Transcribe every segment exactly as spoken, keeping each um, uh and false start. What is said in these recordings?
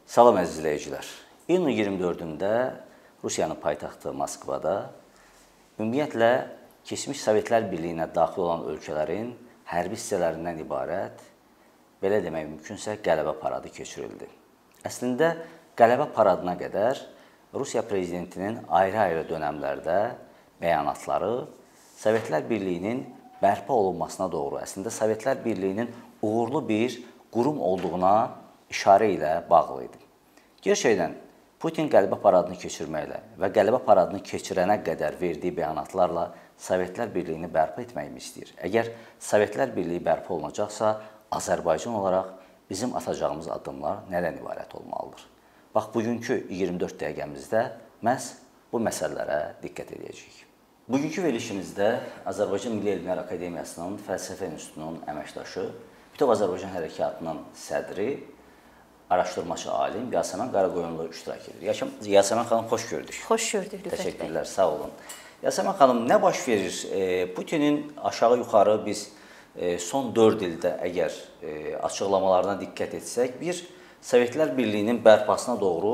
Salam əziz izləyicilər. İyunun iyirmi dördündə Rusiyanın paytaxtı Moskvada ümumiyyətlə keçmiş Sovetlər Birliyinə daxil olan ölkələrin hərbi hissələrindən ibarət, belə demək mümkünsə, qələbə paradı keçirildi. Əslində, qələbə paradına qədər Rusiya prezidentinin ayrı-ayrı dönəmlərdə bəyanatları Sovetlər Birliyinin bərpa olunmasına doğru, əslində Sovetlər Birliyinin uğurlu bir qurum olduğuna işarə ilə bağlı idi. Gerçəkdən Putin qələbə paradını keçirməklə və qələbə paradını keçirənə qədər verdiyi bəyanatlarla Sovetlər Birliyini bərpa etməyimi istəyir. Əgər Sovetlər Birliyi bərpa olunacaqsa, Azərbaycan olaraq bizim atacağımız addımlar nədən ibarət olmalıdır? Bax, bugünkü iyirmi dörd dəqiqəmizdə məhz bu məsələlərə diqqət edəcəyik. Bugünkü verilişimizdə Azərbaycan Milli Elmlər Akademiyasının Fəlsəfə İnstitutunun əməkdaşı, Bütöv Azərbaycan Hərəkatının sədri, araşdırmacı alim Yasəmən Qaraqoyunlu iştirak edir. Yasəmən xanım, xoş gördük. Xoş gördük, Rüfət bəy. Təşəkkürlər, sağ olun. Yasəmən xanım, nə baş verir? Putinin aşağı-yuxarı biz son dörd ildə əgər açıqlamalarına diqqət etsək, bir Sovetlər Birliyinin bərpasına doğru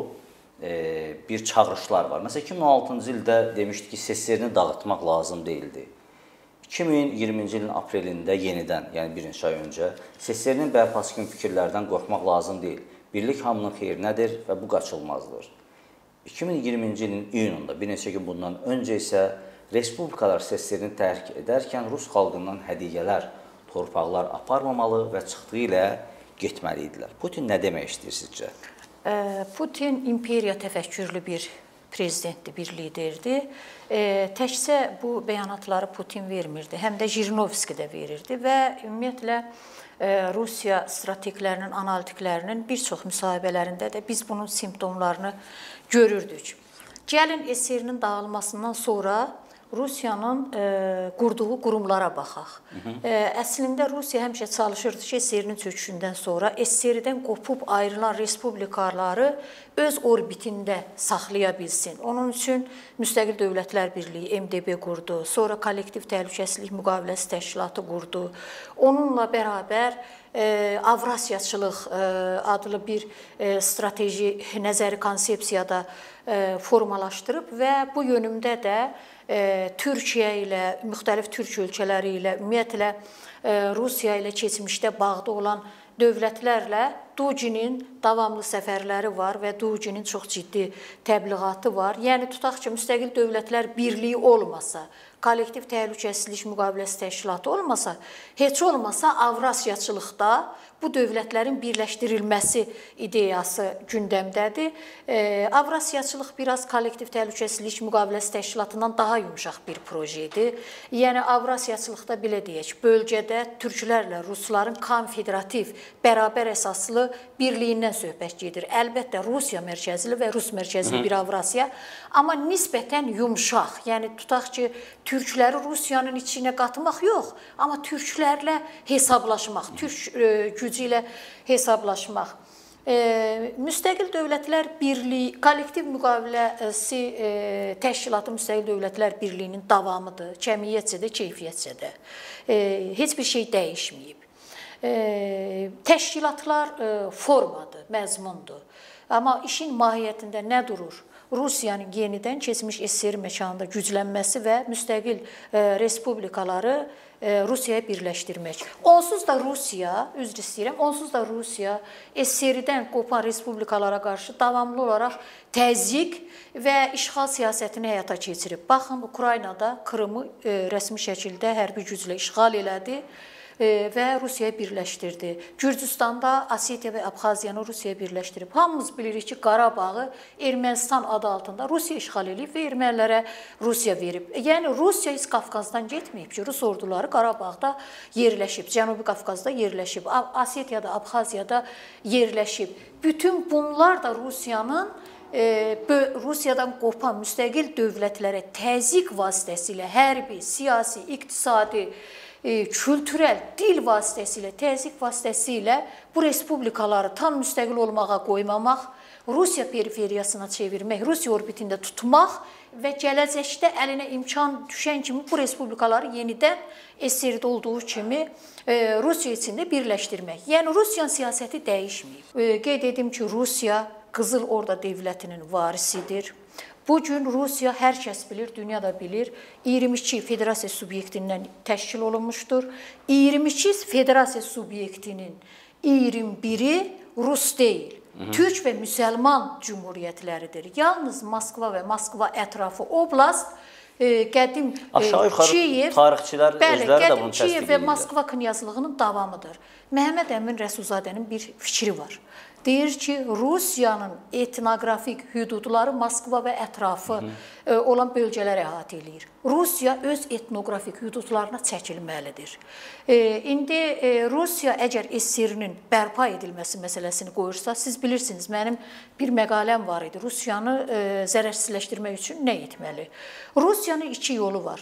bir çağırışlar var. Məsələn, iki min on altıncı ildə demişdi ki, S S R-ni dağıtmaq lazım deyildi. iki min iyirminci ilin aprelində yenidən, yəni bir neçə ay öncə, S S R-nin bərpası kimi fikirlərdən qorxmaq lazım deyil. Birlik hamının xeyrinədir və bu qaçılmazdır. iki min iyirminci ilin iyununda, bir neçə gün bundan öncə isə respublikalar S S R-ni tərk edərkən Rus xalqından hədiyyələr, torpaqlar aparmamalı və çıxdığı ilə getməli idilər. Putin nə demək istəyir sizcə? Putin imperiya təfəkkürlü bir prezidentdir, bir liderdir. E, təkcə bu bəyanatları Putin vermirdi, həm də Jirinovski də verirdi və ümumiyyətlə e, Rusiya strateglərinin, analitiklərinin bir çox müsahibələrində də biz bunun simptomlarını görürdük. Gəlin S S R-nin dağılmasından sonra Rusiyanın e, qurduğu qurumlara baxaq. E, əslində Rusiya həmişə çalışırdı ki, S S R-nin çöküşündən sonra S S R-dən qopub ayrılan respublikaları öz orbitində saxlaya bilsin. Onun üçün Müstəqil Dövlətlər Birliyi M D B qurdu, sonra Kollektiv Təhlükəsizlik Müqaviləsi Təşkilatı qurdu. Onunla bərabər e, Avrasiyaçılıq e, adlı bir e, strateji nəzəri konsepsiyada e, formalaşdırıb və bu yönümdə də E, Türkiyə ilə, müxtəlif Türk ölkələri ilə, ümumiyyətlə e, Rusiya ilə keçmişdə bağda olan dövlətlərlə Ducinin davamlı səfərləri var və Ducinin çox ciddi təbliğatı var. Yəni, tutaq ki, Müstəqil Dövlətlər Birliyi olmasa, Kollektiv Təhlükəsizlik Müqaviləsi Təşkilatı olmasa, heç olmasa Avrasiyaçılıqda bu dövlətlərin birləşdirilməsi ideyası gündəmdədir. E, Avrasiyaçılıq biraz Kollektiv Təhlükəsizlik Müqaviləsi Təşkilatından daha yumuşaq bir projedir. Yəni, Avrasiyaçılıqda belə deyək, bölgədə türklərlə rusların konfederativ, bərabər əsaslı birliyindən söhbət gedir. Əlbəttə, Rusiya mərkəzli və Rus mərkəzli bir Avrasiya, amma nisbətən yumuşaq. Yəni, tutaq ki, türkləri Rusiyanın içinə qatmaq yox, amma türklərlə hesablaşmaq, türk e, gücü ilə hesablaşmaq. E, Müstəqil Dövlətlər Birliyi, Kollektiv Müqaviləsi e, Təşkilatı Müstəqil Dövlətlər Birliyinin davamıdır, cəmiyyətcə də, keyfiyyətcə də. E, heç bir şey dəyişməyib. E, təşkilatlar e, formadır, məzmundur. Amma işin mahiyyətində nə durur? Rusiyanın yenidən keçmiş S S R məkanında güclənməsi və müstəqil e, respublikaları e, Rusiyaya birləşdirmək. Onsuz da Rusiya, üzr istəyirəm, onsuz da Rusiya S S R-dən qopan respublikalara qarşı davamlı olaraq təzyiq və işğal siyasətini həyata keçirib. Baxın, Ukraynada Krımı e, rəsmi şəkildə hərbi güclə işğal elədi və Rusiyaya birləşdirdi. Gürcüstanda Osetiya və Abxaziyanı Rusiyaya birləşdirib. Hamımız bilirik ki, Qarabağı Ermənistan adı altında Rusiya işğal edib və ermənilərə Rusiya verib. Yəni, Rusiya heç Qafqazdan getməyib ki, Rus orduları Qarabağda yerləşib, Cənubi Qafqazda yerləşib, Osetiyada, Abxaziyada yerləşib. Bütün bunlar da Rusiyanın e, Rusiyadan qopan müstəqil dövlətlərə təzyiq vasitəsilə hərbi, siyasi, iqtisadi, kültürel, dil vasitəsilə, təzyiq vasitəsilə bu respublikaları tam müstəqil olmağa qoymamaq, Rusiya periferiyasına çevirmək, Rusiya orbitində tutmaq və gələcəkdə əlinə imkan düşən kimi bu respublikaları yenidən S S R-də olduğu kimi Rusiya içində birləşdirmək. Yəni, Rusiyanın siyasəti dəyişməyib. Qeyd edim ki, Rusiya Qızıl Orda dövlətinin varisidir. Bu gün Rusiya hər kəs bilir, dünya da bilir, iyirmi iki federasiya subyektindən təşkil olunmuşdur. iyirmi iki federasiya subyektinin iyirmi biri Rus deyil. Hı-hı. Türk və müsəlman cümhuriyyətləridir. Yalnız Moskva və Moskva ətrafı oblast, e, qədim aşağı yuxarı Kiyev, tarixçilər bəli, özləri də bunu təsdiq Kiyev və Moskva knyazlığının davamıdır. Məhəmməd Əmin Rəsulzadənin bir fikri var. Deyir ki, Rusiyanın etnoqrafik hüdudları Moskva və ətrafı Hı -hı. olan bölgələr əhatə edir. Rusiya öz etnoqrafik hüdudlarına çəkilməlidir. E, indi e, Rusiya əgər S S R-nin bərpa edilməsi məsələsini qoyursa, siz bilirsiniz, mənim bir məqaləm var idi. Rusiyanı e, zərərsizləşdirmək üçün nə etməli? Rusiyanın iki yolu var.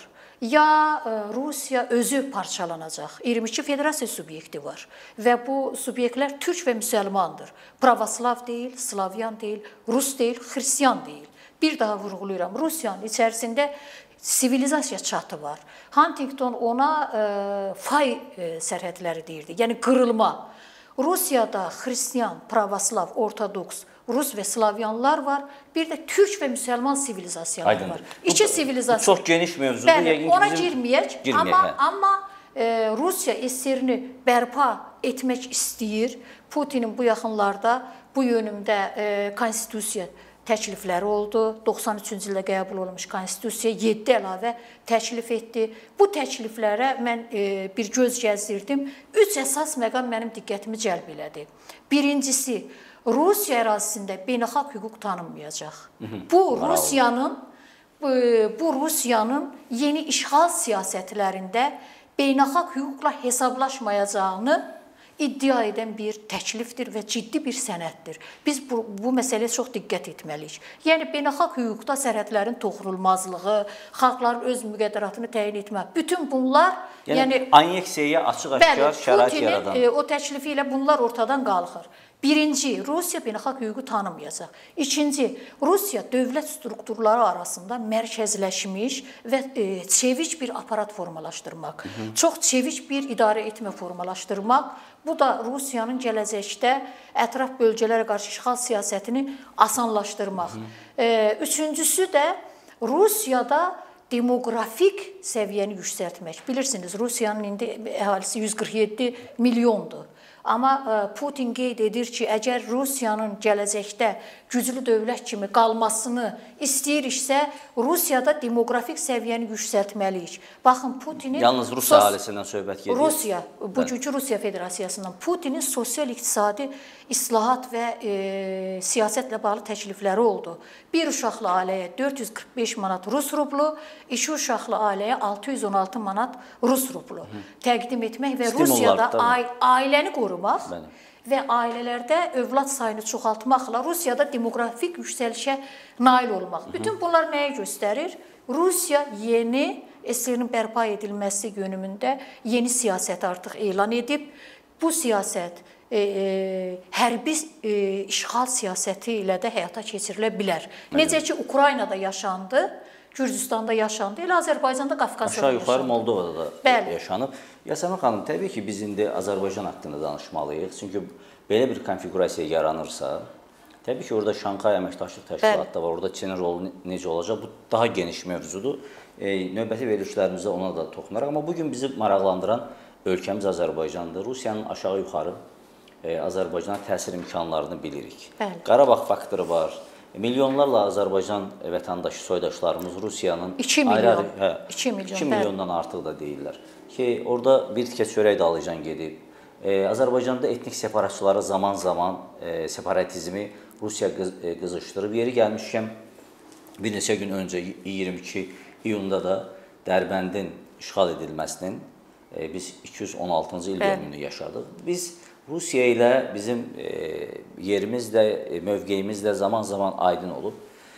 Ya Rusiya özü parçalanacaq. iyirmi iki federasiya subyekti var və bu subyektlər türk və müsəlmandır. Pravoslav deyil, Slavyan deyil, Rus deyil, Xristiyan deyil. Bir daha vurğulayıram, Rusiyanın içərisində sivilizasiya çatı var. Huntington ona e, fay e, sərhədləri deyirdi, yəni qırılma. Rusiyada Xristiyan, Pravoslav, Ortodoks, Rus və Slavyanlar var. Bir də türk və müsəlman sivilizasiyaları Aydındır. var. İki sivilizasiya. Çox geniş mövzudur. Bəli, ona girməyək. girməyək amma hə. amma e, Rusiya S S R-ni bərpa etmək istəyir. Putinin bu yaxınlarda bu yönümdə e, konstitusiya təklifləri oldu. doxsan üçüncü ildə qəbul olunmuş konstitusiya yeddi əlavə təklif etdi. Bu təkliflərə mən e, bir göz gəzdirdim. Üç əsas məqam mənim diqqətimi cəlb elədi. Birincisi, Rusiya ərazisində beynəlxalq hüquq tanınmayacaq. Bu Rusiyanın bu, bu Rusiyanın yeni işğal siyasətlərində beynəlxalq hüquqla hesablaşmayacağını iddia edən bir təklifdir və ciddi bir sənəddir. Biz bu, bu məsələyə çox diqqət etməliyik. Yəni, beynəlxalq hüquqda sərhədlərin toxunulmazlığı, xalqların öz müqəddəratını təyin etmə, bütün bunlar... Yəni, yəni anneksiyaya açıq-aşkar şərait yaradan. Bəli, Putinin e, o təklifi ilə bunlar ortadan qalxır. Birinci, Rusiya beynəlxalq hüququ tanımayacaq. İkinci, Rusiya dövlət strukturları arasında mərkəzləşmiş və e, çeviç bir aparat formalaşdırmaq, Hı -hı. çox çeviç bir idarə etmə formalaşdırmaq, bu da Rusiyanın gələcəkdə ətraf bölgələrə qarşı işğal siyasətini asanlaşdırmaq. Hı -hı. E, üçüncüsü də Rusiyada demoqrafik səviyyəni yüksəltmək. Bilirsiniz, Rusiyanın indi əhalisi yüz qırx yeddi milyondur. Amma Putin qeyd edir ki, əgər Rusiyanın gələcəkdə güclü dövlət kimi qalmasını istəyiriksə, Rusiyada demoqrafik səviyyəni yüksəltməliyik. Baxın, Putinin... Yalnız Rus ailəsindən söhbət gedir. Rusiya, bugünkü Rusiya Federasiyasından Putinin sosial-iqtisadi islahat və e, siyasətlə bağlı təklifləri oldu. Bir uşaqlı ailəyə dörd yüz qırx beş manat Rus rublu, iki uşaqlı ailəyə altı yüz on altı manat Rus rublu Hı. təqdim etmək və Stimullar, Rusiyada tabii. ailəni qorumaq Bəli. və ailələrdə övlad sayını çoxaltmaqla Rusiyada demoqrafik yüksəlişə nail olmaq. Hı -hı. Bütün bunlar nəyə göstərir? Rusiya yeni S S R-nin bərpa edilməsi yönümündə yeni siyasət artıq elan edib. Bu siyasət e, e, hərbi e, işğal siyasəti ilə də həyata keçirilə bilər. Bəli. Necə ki, Ukraynada yaşandı, Gürcüstanda yaşandı, elə Azərbaycanda, Qafqazda yaşandı. Aşağı yuxarı Moldovada da Bəli. yaşanıb. Yasemin xanım, təbii ki, biz indi Azərbaycan haqqında danışmalıyıq. Çünki belə bir konfigurasiya yaranırsa, təbii ki, orada Şanxay Əməkdaşlıq Təşkilatı da var, orada Çinin rolu necə olacaq, bu daha geniş mövzudur. E, növbəti verilişlərimizdə ona da toxunaraq. Amma bugün bizi maraqlandıran ölkəmiz Azərbaycandır. Rusiyanın aşağı yuxarı e, Azərbaycana təsir imkanlarını bilirik. Bəli. Qarabağ faktoru var. Milyonlarla Azərbaycan vətəndaşı, soydaşlarımız Rusiyanın iki milyon, ayrı, hə, iki milyon, iki milyondan artıq da deyirlər ki, orada bir tikə çörək də alıcan gedib. Ee, Azərbaycanda etnik separatçıları zaman-zaman e, separatizmi Rusiya qız, e, qızışdırıb. Yeri gəlmişkən bir neçə gün öncə iyirmi iki iyunda da Dərbəndin işğal edilməsinin e, biz iki yüz on altıncı il dönümünü yaşadıq. Biz Rusiya ilə bizim e, yerimiz də, e, mövqeyimiz də zaman-zaman aydın olub.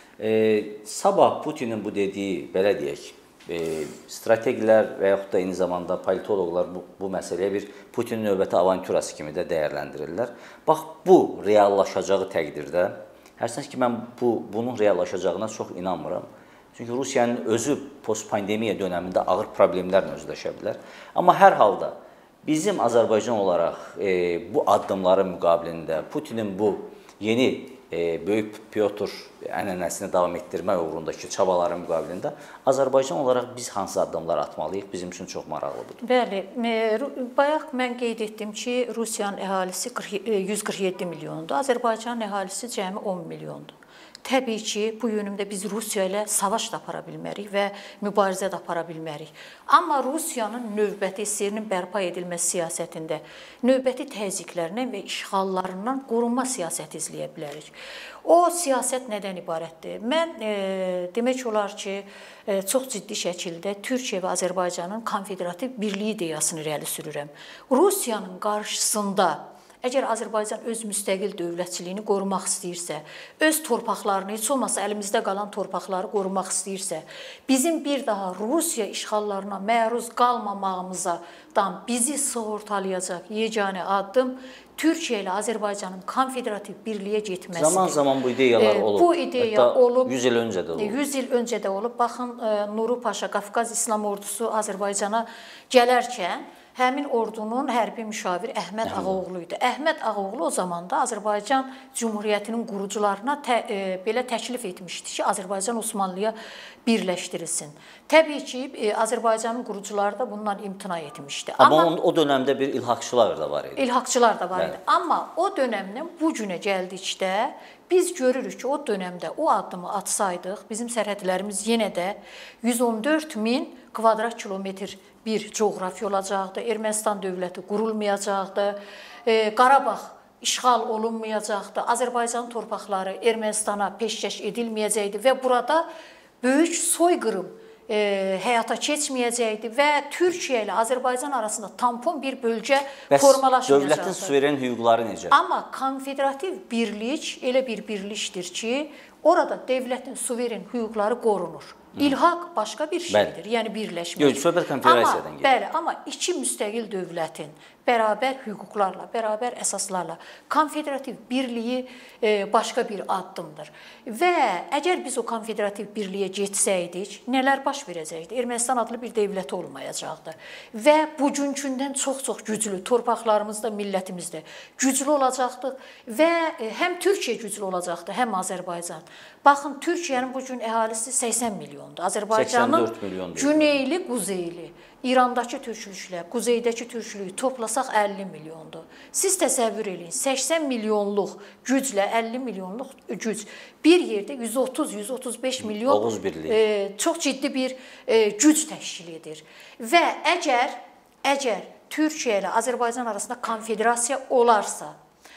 E, sabah Putinin bu dediyi, belə deyək, e, strategilər və yaxud da eyni zamanda politoloqlar bu, bu məsələyə bir Putinin növbəti avanturası kimi də dəyərləndirirlər. Bax, bu reallaşacağı təqdirdə, hərsiniz ki, mən bu, bunun reallaşacağına çox inanmıram. Çünki Rusiyanın özü post-pandemiya dönəmində ağır problemlərlə özləşə bilər. Amma hər halda bizim Azərbaycan olaraq e, bu addımların müqabilində Putinin bu yeni e, Böyük Pyotr ənənəsini davam etdirmək uğrundakı çabaların müqabilində Azərbaycan olaraq biz hansı addımlar atmalıyıq? Bizim üçün çox maraqlıdır. Bəli, bayaq mən qeyd etdim ki, Rusiyanın əhalisi yüz qırx yeddi milyondur, Azərbaycanın əhalisi cəmi on milyondur. Təbii ki, bu yönümdə biz Rusiya ilə savaş da apara bilmərik və mübarizə də apara bilmərik. Amma Rusiyanın növbəti S S R-nin bərpa edilməsi siyasətində növbəti təzyiqlərindən və işğallarından qorunma siyasəti izləyə bilərik. O siyasət nədən ibarətdir? Mən e, demək olar ki, e, çox ciddi şəkildə Türkiyə və Azərbaycanın konfederativ birliyi ideyasını irəli sürürəm. Rusiyanın qarşısında əgər Azərbaycan öz müstəqil dövlətçiliyini qorumaq istəyirsə, öz torpaqlarını, heç olmasa əlimizdə qalan torpaqları qorumaq istəyirsə, bizim bir daha Rusiya işğallarına məruz qalmamağımızdan bizi sığortalayacaq yeganə addım Türkiyə ilə Azərbaycanın konfederativ birliyə getməsidir. Zaman-zaman bu ideyalar olub. Bu ideya olub. yüz il öncə də olub. yüz il öncə də olub. Baxın, Nuru Paşa, Qafqaz İslam Ordusu Azərbaycana gələrkən həmin ordunun hərbi müşavir Əhməd Ağaoğlu idi. Əhməd Ağaoğlu o zaman da Azərbaycan Cümhuriyyətinin qurucularına tə, e, belə təklif etmişdi ki, Azərbaycan Osmanlıya birləşdirilsin. Təbii ki, e, Azərbaycanın qurucuları da bundan imtina etmişdi. Amma, Amma o dönəmdə bir ilhaqçılar da var idi. İlhaqçılar da var idi. Bəli. Amma o dönəmdən bu günə gəldikdə biz görürük ki, o dönəmdə o addımı atsaydıq, bizim sərhədlərimiz yenə də yüz on dörd min kvadrat kilometr bir coğrafiya olacaqdı, Ermənistan dövləti qurulmayacaqdı, e, Qarabağ işğal olunmayacaqdı, Azərbaycan torpaqları Ermənistana peşkəş edilməyəcəkdi və burada böyük soyqırım e, həyata keçməyəcəkdi və Türkiyə ilə Azərbaycan arasında tampon bir bölgə formalaşmayacaqdı. Bəs dövlətin suveren hüquqları necə? Amma konfederativ birlik elə bir birlikdir ki, orada dövlətin suveren hüquqları qorunur. İlhaq başqa bir şeydir, bəli. Yəni birləşmək. Yox, söhbət konfederasiyadan gedir. Bəli, amma iki müstəqil dövlətin bərabər hüquqlarla, bərabər əsaslarla konfederativ birliyi e, başqa bir addımdır. Və əgər biz o konfederativ birliyə getsəydik, nələr baş verəcəkdi? Ermənistan adlı bir dövlət olmayacaqdı. Və bugünkündən çox-çox güclü, torpaqlarımızda, millətimizdə güclü olacaqdıq və e, həm Türkiyə güclü olacaqdı, həm Azərbaycan. Baxın, Türkiyənin bugün əhalisi səksən milyondur. Azərbaycanın güneyli, quzeyli, İrandakı türkülüklə, quzeydəki türkülüyü toplasaq əlli milyondur. Siz təsəvvür edin, səksən milyonluq güclə əlli milyonluq güc bir yerdə yüz otuz yüz otuz beş milyon e, çox ciddi bir e, güc təşkil edir. Və əgər, əgər Türkiyə ilə Azərbaycan arasında konfederasiya olarsa,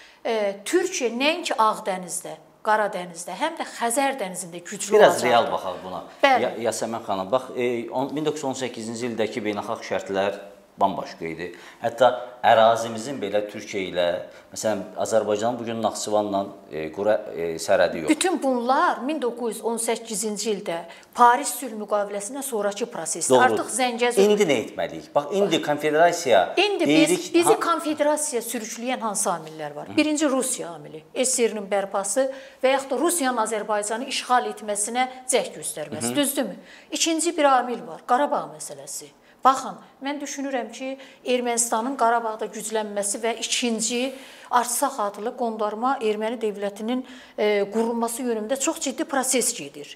e, Türkiyə nəinki Ağdənizdə, Qaradənizdə, həm də Xəzər dənizində güclü olacaq. Biraz real baxaq buna. Ya, Yasəmən xanım, bax, e, min doqquz yüz on səkkizinci ildəki beynəlxalq şərtlər bambaşqa idi. Hətta ərazimizin belə Türkiyə ilə, məsələn, Azərbaycanın bugün Naxçıvanla e, qura e, sərhədi yox. Bütün bunlar min doqquz yüz on səkkizinci ildə Paris sülh müqaviləsindən sonrakı prosesdir. Doğru. Artıq Zəngəzur. İndi nə etməliyik? Bax, indi konfederasiya İndi deyirik, biz, bizi ha... konfederasiya sürükləyən hansı amillər var? Birinci Rusiya amili, S S R-nin bərpası və yaxud da Rusiyanın Azərbaycanı işğal etməsinə cəhd göstərməsi, düzdürmü? İkinci bir amil var, Qarabağ məsələsi. Baxın, mən düşünürəm ki, Ermənistanın Qarabağda güclənməsi və ikinci Artsaq adlı qondarma erməni dövlətinin e, qurulması yönündə çox ciddi proses gedir.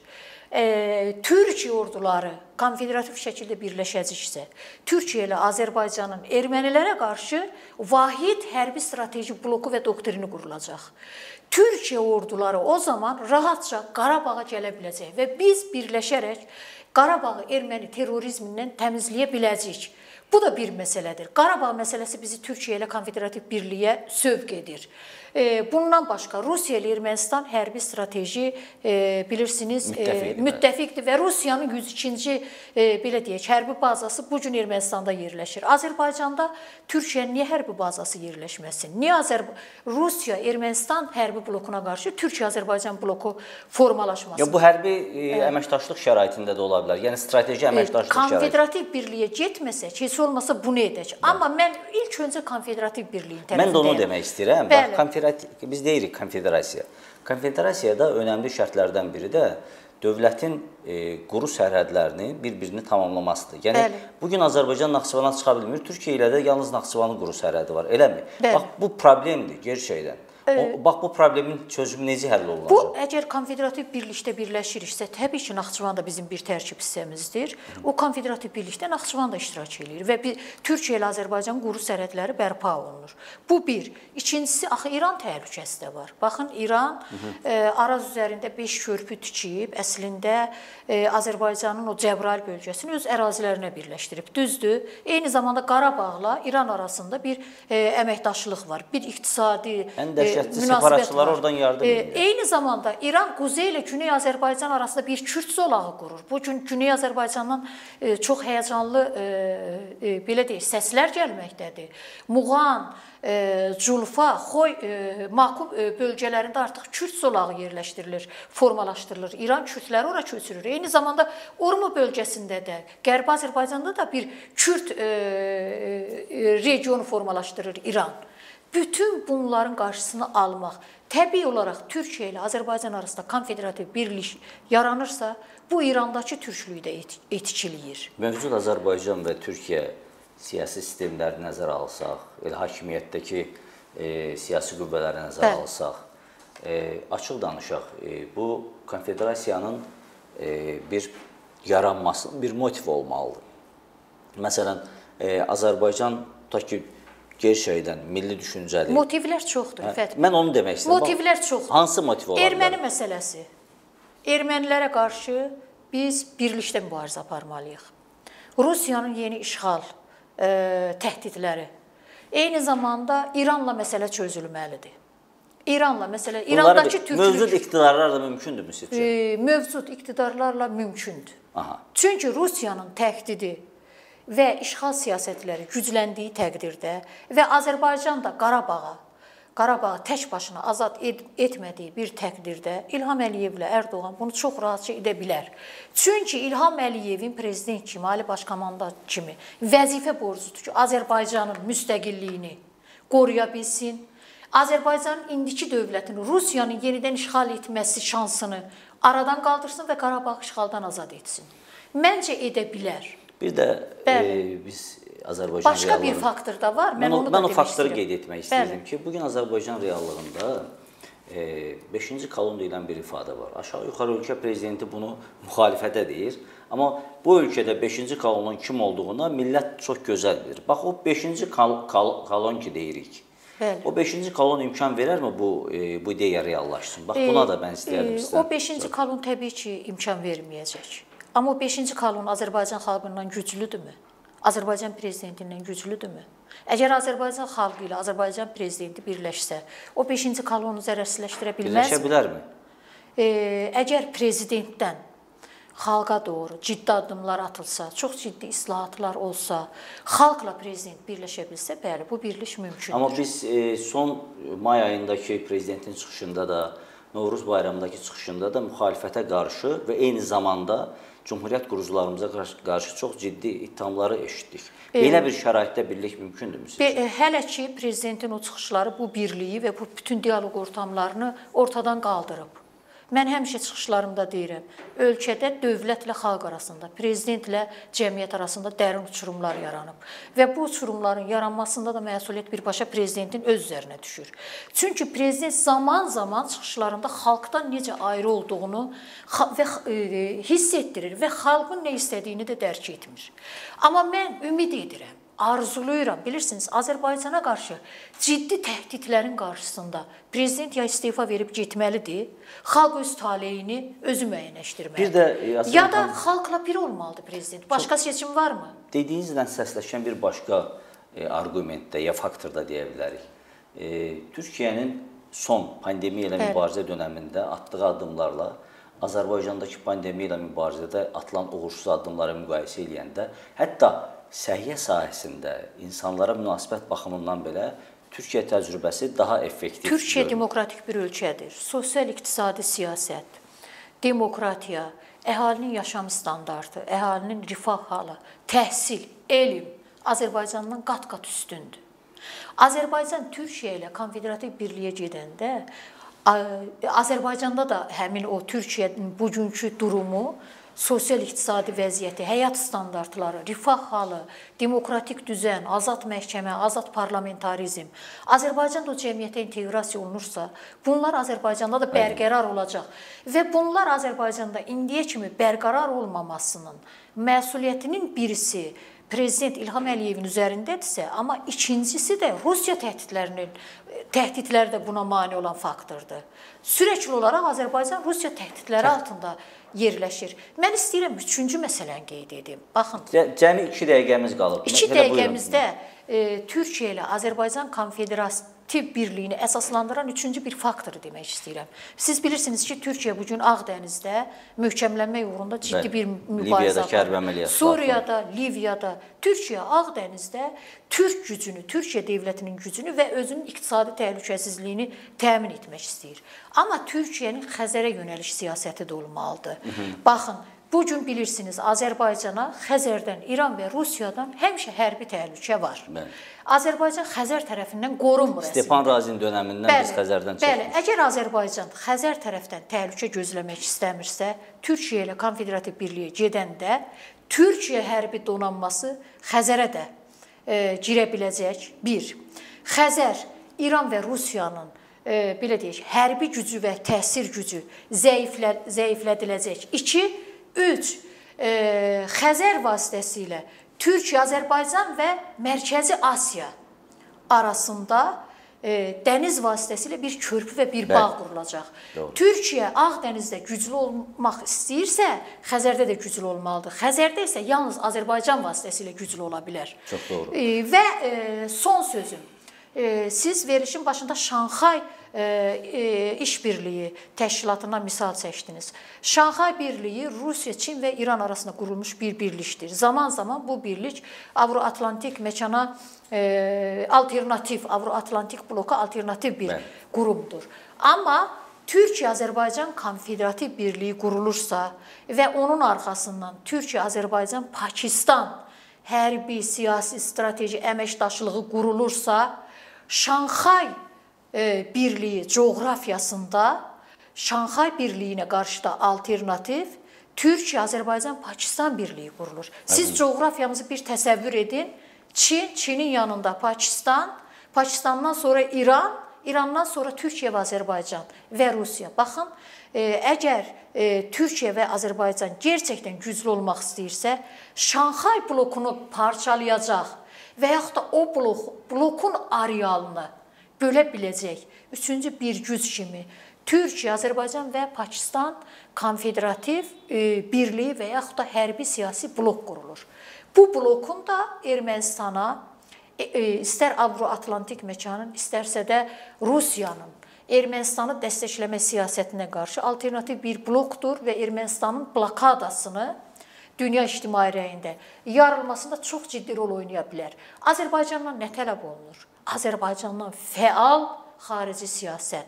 E, Türkiyə orduları konfederativ şəkildə birləşəcəksə, Türkiyə ilə Azərbaycanın ermənilərə qarşı vahid hərbi strateji bloku və doktrini qurulacaq. Türkiyə orduları o zaman rahatca Qarabağa gələ biləcək və biz birləşərək Qarabağı erməni terrorizmindən təmizləyə biləcəyik. Bu da bir məsələdir. Qarabağ məsələsi bizi Türkiyə ilə konfederativ birliyə sövq edir. Bundan başqa Rusiya ilə Ermənistan hərbi strateji e, bilirsiniz müttəfiqdir, e, müttəfiqdir və Rusiyanın yüz ikinci e, belə deyək hərbi bazası bu gün Ermənistanda yerləşir. Azərbaycanda Türkiyənin niyə hərbi bazası yerləşməsin? Niyə Azər Rusiya Ermənistan hərbi blokuna qarşı Türkiyə-Azərbaycan bloku formalaşmasın? Ya bu hərbi e, əməkdaşlıq şəraitində də ola bilər. Yəni strateji əməkdaşlıq şəraitində. Konfederativ birliyə getməsək, heç olmasa bunu edək. Amma mən ilk öncə konfederativ birliyin tərəfindəyəm. Mən də onu demək istəyirəm. Bax, biz deyirik konfederasiya. Konfederasiyada önəmli şərtlərdən biri də dövlətin e, quru sərhədlərinin bir-birini tamamlamasıdır. Yəni, bəli. Bugün Azərbaycan Naxçıvana çıxa bilmir, Türkiyə ilə də yalnız Naxçıvanın quru sərhədi var, eləmi? Bəli. Bax, bu problemdir gerçəkdən. O, bax, bu problemin çözümü necə həll olunacaq? Bu, əgər konfederativ birlikdə birləşiriksə, təbii ki, Naxçıvan da bizim bir tərkib hissəmizdir. O konfederativ birlikdə Naxçıvan da iştirak edir və bir Türkiyə ilə Azərbaycan quru sərhədləri bərpa olunur. Bu bir. İkincisi, axı İran təhlükəsi də var. Baxın, İran e, Araz üzərində beş körpü tikib, əslində e, Azərbaycanın o Cəbrayıl bölgəsini öz ərazilərinə birləşdirib. Düzdür. Eyni zamanda Qarabağla İran arasında bir e, əməkdaşlıq var. Bir iqtisadi e, separatçılar oradan yardım edir. E, eyni zamanda İran Quzey ilə Güney Azərbaycan arasında bir Kürd zolağı qurur. Bu gün Güney Azərbaycandan e, çox həyəcanlı e, e, belə deyək, səslər gəlməkdədir. Muğan, e, Culfa, Xoy, e, Makub e, bölgələrində artıq Kürd zolağı yerləşdirilir, formalaşdırılır. İran Kürdləri ora köçürür. Eyni zamanda Urmu bölgəsində də, Qərbi Azərbaycanda da bir Kürd e, e, regionu formalaşdırır İran. Bütün bunların qarşısını almaq, təbii olaraq Türkiyə ilə Azərbaycan arasında konfederativ birlik yaranırsa, bu İrandakı türklüyü də etkiləyir. Mövcud Azərbaycan və Türkiyə siyasi sistemləri nəzərə alsaq, elə hakimiyyətdəki e, siyasi qüvvələri nəzərə Bəli. alsaq, e, açıq danışaq, e, bu konfederasiyanın e, bir yaranmasının bir motiv olmalıdır. Məsələn, e, Azərbaycan tutaq ki, gerçəkdən milli düşüncəli. Motivlər çoxdur, Fəthi. Mən onu demək istəyirəm. Motivlər çoxdur. Hansı motiv olar? Erməni məsələsi. Ermənilərə qarşı biz birlikdə mübarizə aparmalıyıq. Rusiyanın yeni işğal e, təhdidləri. Eyni zamanda İranla məsələ çözülməlidir. İranla məsələ, İrandakı türklük... Mövcud iqtidarlarla mümkündürmü sizcə? E, mövcud iqtidarlarla mümkündür. Aha. Çünki Rusiyanın təhdidi və işğal siyasətləri gücləndiyi təqdirdə və Azərbaycan da Qarabağa, Qarabağı tək başına azad et etmədiyi bir təqdirdə İlham Əliyevlə Ərdoğan bunu çox rahatca edə bilər. Çünki İlham Əliyevin prezident kimi, ali başkomandan kimi vəzifə borcudur ki, Azərbaycanın müstəqilliyini qoruya bilsin, Azərbaycanın indiki dövlətini Rusiyanın yenidən işğal etməsi şansını aradan qaldırsın və Qarabağı işğaldan azad etsin. Məncə edə bilər. Bir də e, biz Azərbaycan Başqa reallığında... bir faktor da var. Mən, mən onu da mən o faktoru istəyirəm. qeyd etmək istəyirəm Bəli. ki, bugün Azərbaycan reallığında e, beşinci kolon deyilən bir ifadə var. Aşağı-yuxarı ölkə prezidenti bunu müxalifətə deyir. Amma bu ölkədə beşinci kolonun kim olduğuna millət çox gözəl bilir. Bax, o beşinci kol kol kolon ki deyirik. Bəli. O beşinci kolon imkan verərmi bu, e, bu ideya reallaşsın? Bax, buna da mən istəyərdim e, O beşinci kolon təbii ki, imkan verməyəcək. Amma o beşinci kolon Azərbaycan xalqından güclüdürmü? Azərbaycan prezidentindən güclüdürmü? Əgər Azərbaycan xalqı ilə Azərbaycan prezidenti birləşsə, o beşinci kolonu zərərsizləşdirə bilməzmi? Birləşə bilərmi? E, əgər prezidentdən xalqa doğru ciddi addımlar atılsa, çox ciddi islahatlar olsa, xalqla prezident birləşə bilsə, bəli, bu birlik mümkündür. Amma biz e, son may ayındakı prezidentin çıxışında da, Novruz bayramındakı çıxışında da müxalifətə qarşı və eyni zamanda Cumhuriyyət qurucularımıza qarşı çox ciddi ittihamları eşitdik. Belə bir şəraitdə birlik mümkündürmü sizcə? Hələ ki, prezidentin o çıxışları bu birliyi və bu bütün dialoq ortamlarını ortadan qaldırıb. Mən həmişə çıxışlarımda deyirəm, ölkədə dövlətlə xalq arasında, prezidentlə cəmiyyət arasında dərin uçurumlar yaranıb. Və bu uçurumların yaranmasında da məsuliyyət birbaşa prezidentin öz üzərinə düşür. Çünki prezident zaman-zaman çıxışlarında xalqdan necə ayrı olduğunu və hiss etdirir və xalqın nə istədiyini də dərk etmir. Amma mən ümid edirəm, arzuluyuram, bilirsiniz, Azərbaycana qarşı ciddi təhdidlərin qarşısında prezident ya istefa verib getməlidir, xalq öz taleyini özü müəyyənləşdirməlidir. Ya da xalqla bir olmalıdır prezident. Başqa seçim varmı? Dediyinizdən səsləşən bir başqa e, argumentdə ya faktorda deyə bilərik. E, Türkiyənin son pandemiya ilə mübarizə dönəmində atdığı addımlarla Azərbaycandakı pandemiya ilə mübarizədə atılan uğursuz addımları müqayisə edəndə, hətta səhiyyə sahəsində insanlara münasibət baxımından belə Türkiyə təcrübəsi daha effektiv. Türkiyə demokratik bir ölkədir. Sosial-iqtisadi siyasət, demokratiya, əhalinin yaşam standartı, əhalinin rifah halı, təhsil, elm Azərbaycandan qat-qat üstündür. Azərbaycan Türkiyə ilə konfederativ birliyə gedəndə Azərbaycanda da həmin o Türkiyənin bugünkü durumu sosial-iqtisadi vəziyyəti, həyat standartları, rifah halı, demokratik düzən, azad məhkəmə, azad parlamentarizm, Azərbaycan da o cəmiyyətə inteqrasiya olunursa, bunlar Azərbaycanda da bərqərar olacaq və bunlar Azərbaycanda indiyə kimi bərqərar olmamasının məsuliyyətinin birisi Prezident İlham Əliyevin üzərindədirsə, amma ikincisi də Rusiya təhdidlərinin, təhdidləri də buna mane olan faktordur. Sürəkli olaraq Azərbaycan Rusiya təhdidləri altında yerləşir. Mən istəyirəm üçüncü məsələni qeyd edim. Baxın. Cəmi iki dəqiqəmiz qalıb. İki dəqiqəmizdə e, Türkiyə ilə Azərbaycan Konfederasiya birliyini əsaslandıran üçüncü bir faktoru demək istəyirəm. Siz bilirsiniz ki, Türkiyə bugün Ağdənizdə möhkəmlənmək uğrunda ciddi bir mübarizə var. Suriyada, Liviyada, Türkiyə Ağdənizdə Türk gücünü, Türkiyə dövlətinin gücünü və özünün iqtisadi təhlükəsizliyini təmin etmək istəyir. Amma Türkiyənin Xəzərə yönəliş siyasəti də olmalıdır. Hı -hı. Baxın, bugün bilirsiniz, Azərbaycana Xəzərdən, İran və Rusiyadan həmişə hərbi təhlükə var. Bəli. Azərbaycan Xəzər tərəfindən qorunmur əslində. Stepan Razin dönəmindən bəli, biz Xəzərdən çəkdik. Bəli, əgər Azərbaycan Xəzər tərəfdən təhlükə gözləmək istəmirsə, Türkiyə ilə konfederativ birliyə gedəndə Türkiyə hərbi donanması Xəzərə də e, girə biləcək. Bir, Xəzər, İran və Rusiyanın e, belə deyək, hərbi gücü və təsir gücü zəiflə, zəiflədiləcək. İki, üç, e, Xəzər vasitəsilə Türkiyə, Azərbaycan və Mərkəzi Asiya arasında e, dəniz vasitəsilə bir körpü və bir bağ qurulacaq. Doğru. Türkiyə Ağdənizdə güclü olmaq istəyirsə, Xəzərdə də güclü olmalıdır. Xəzərdə isə yalnız Azərbaycan vasitəsilə güclü ola bilər. Çox doğru. E, və e, son sözüm, e, siz verilişin başında Şanxay E, e, İşbirliyi təşkilatından misal çəkdiniz. Şanxay Birliyi Rusiya, Çin və İran arasında qurulmuş bir birlikdir. Zaman zaman bu birlik Avro-Atlantik məkana e, alternativ, Avro-Atlantik bloka alternativ bir Bəli. qurumdur. Amma Türkiyə-Azərbaycan Konfederativ Birliyi qurulursa və onun arxasından Türkiyə-Azərbaycan Pakistan hərbi, siyasi, strateji əməkdaşlığı qurulursa, Şanxay Birliyi coğrafiyasında Şanxay Birliyinə qarşı da alternativ Türkiyə-Azərbaycan Pakistan Birliyi qurulur. Siz Aynen. coğrafiyamızı bir təsəvvür edin. Çin, Çinin yanında Pakistan, Pakistandan sonra İran, İrandan sonra Türkiyə və Azərbaycan və Rusiya. Baxın, əgər Türkiyə və Azərbaycan gerçəkdən güclü olmaq istəyirsə, Şanxay blokunu parçalayacaq və yaxud da o blok, blokun arealını bölə biləcək üçüncü bir güc kimi Türkiyə, Azərbaycan və Pakistan konfederativ e, birliyi və yaxud da hərbi siyasi blok qurulur. Bu blokun da Ermənistana, e, e, istər Avro-Atlantik məkanın, istərsə də Rusiyanın Ermənistanı dəstəkləmə siyasətinə qarşı alternativ bir blokdur və Ermənistanın blokadasını dünya ictimai rəyində yarılmasında çox ciddi rol oynaya bilər. Azərbaycandan nə tələb olunur? Azərbaycandan fəal xarici siyasət,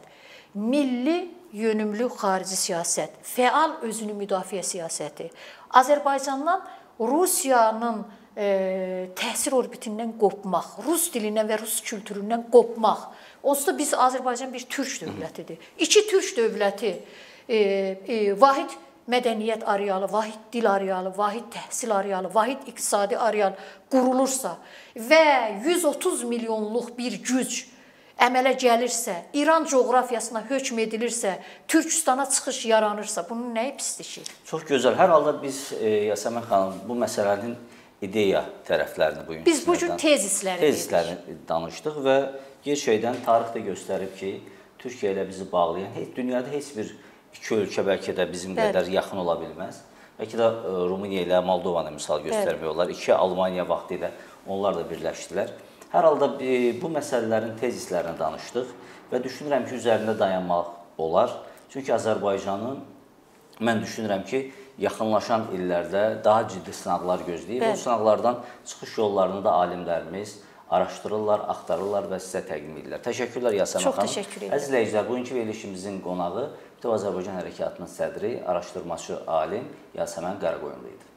milli yönümlü xarici siyasət, fəal özünü müdafiə siyasəti. Azərbaycandan Rusiyanın e, təsir orbitindən qopmaq, Rus dilindən və Rus kültüründən qopmaq. Onsuz da biz Azərbaycan bir türk dövlətidir. İki türk dövləti, e, e, vahid mədəniyyət arealı, vahid dil arealı, vahid təhsil arealı, vahid iqtisadi areal qurulursa və yüz otuz milyonluq bir güc əmələ gəlirsə, İran coğrafiyasına hökm edilirsə, Türkistana çıxış yaranırsa, bunun nəyi pisdir? Çox gözəl. Hər halda biz, e, Yasəmən xanım, bu məsələnin ideya tərəflərini bugün Biz bugün tezisləri tezislərini danışdıq və gerçəkdən tarix də göstərib ki, Türkiyə ilə bizi bağlayan, heç, dünyada heç bir iki ölkə bəlkə də bizim Bəli. qədər yaxın ola bilməz. Bəlkə də Rumıniya ilə Moldovanı misal göstərmək olar. İki Almaniya vaxtı ilə onlar da birləşdilər. Hər halda bu məsələlərin tezislərini danışdıq və düşünürəm ki, üzərində dayanmaq olar. Çünki Azərbaycanın, mən düşünürəm ki, yaxınlaşan illərdə daha ciddi sınaqlar gözləyir. Bəli. Bu sınaqlardan çıxış yollarını da alimlərimiz araşdırırlar, axtarırlar və sizə təqdim edirlər. Təşəkkürlər Yasəmən xanım. Çox təşəkkür edirəm. Əziz izləyicilər, bugünkü verilişimizin qonağı Bütöv Azərbaycan Hərəkatının sədri, araşdırmaçı alim Yasəmən Qaraqoyunlu idi.